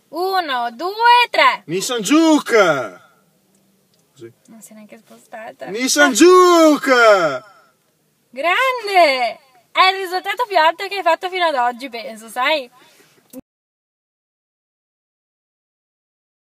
1, 2, 3. Nissan Juke! Così. Non si è neanche spostata. Nissan Juke! Grande! È il risultato più alto che hai fatto fino ad oggi, penso, sai?